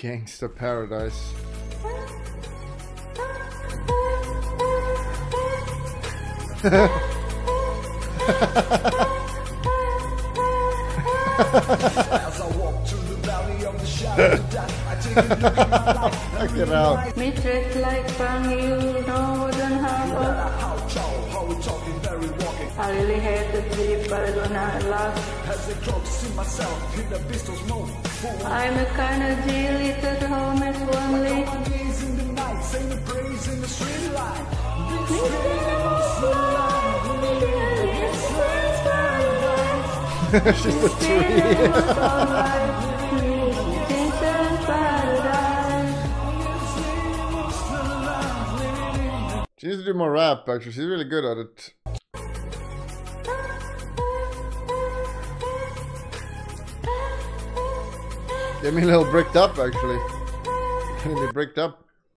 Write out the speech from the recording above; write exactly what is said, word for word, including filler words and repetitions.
Gangsta paradise. As I walk through the valley of the shadow of death, I take a look at my life. Check it out. Me treat like from you, no wouldn't have a... How tall, how we talking, very walking. I really hate the sleep, but I don't have laugh. As the clock see myself in the pistols move. I'm a kind of jelly at home is lonely. My knees in the night, sing the praise in the street light. She's a tree. She needs to do more rap, actually. She's really good at it. Get me a little bricked up, actually. Get me bricked up.